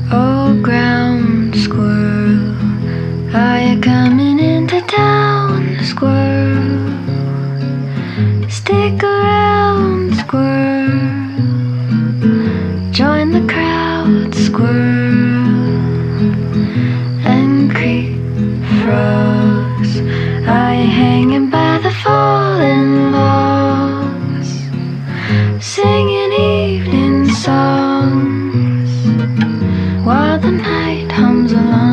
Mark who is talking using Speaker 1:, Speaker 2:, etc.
Speaker 1: Oh, ground squirrel, are you coming into town, squirrel? Stick around, squirrel, join the crowd, squirrel, and creep frogs. Are you hanging by the fallen logs, singing evening songs while the night hums along?